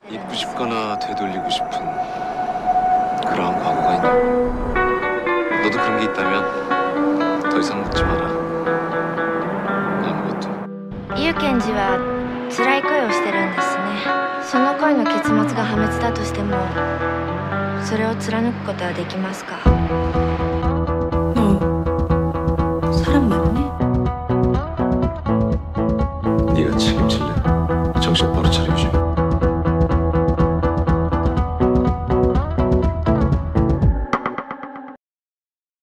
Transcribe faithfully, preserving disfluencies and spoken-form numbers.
잊고 싶거나 되돌리고 싶은 그러한 과거가 있나? 너도 그런 게 있다면 더 이상 묻지 마라. 아무것도. ユウケンジは辛い恋をしてるんですね。その恋の結末が破滅だとしてもそれを貫くことはできますか? 너 사람 맞네? 네가 책임질래?